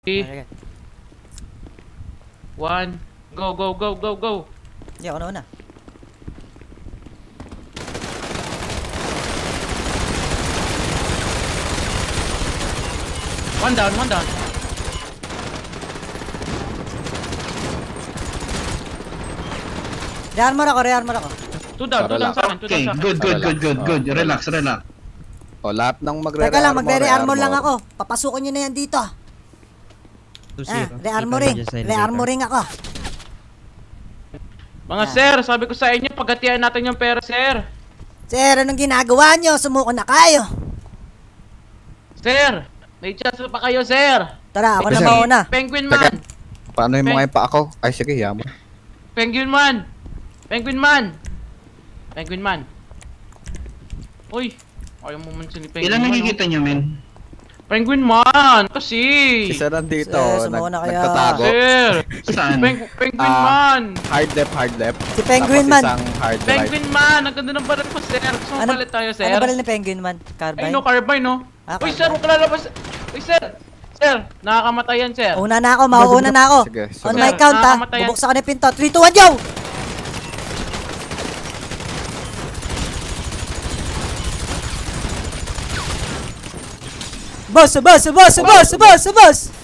Okay. 1. Go, go, go, go, go. Hindi, ako na una. One down, one down. Re-armor ako. 2 down, 2 down sa akin, 2 down Okay, sa akin. good. Relax. O, lahat ng magre-re-armor. Teka lang, magre-re-armor lang ako. Papasukin nyo na yan dito. 2-0. Re-armoring ako. Mga sir, sabi ko sa inyo, paghatian natin yung pera, sir. Sir, anong ginagawa nyo? Sumuko na kayo. Sir, may chance pa kayo, sir. Tara, ako na Sir. mauna. Penguin Teka, man. paano yung mga pa ako? Ay, sige, yaman. Penguin man. Penguin man. Penguin man. Uy, ayaw mo man si Penguin Ilan man. nakikita nyo, men? Penguin man, kasi. Isa nandito, Sir, sumuko na kaya. nagtatago. Sir, Saan? Penguin man. Hard left. Si Penguin Tapos Man. isang hard right. Penguin man, ang ganda ng baril ko, sir. Gusto mo palit tayo, sir? Ano baril ni Penguin Man? Ay, Carbine? no, carbine, no? Ah, Uy, carbine. sir, huwag ka lalabas. Uy, sir. Sir, nakakamatay yan, sir. Una na ako, mauuna na ako. Sige, On sige. my count ha. Nakakamatay yan. Bubuksan ka na yung pinto. 3, 2, 1, go! Boss!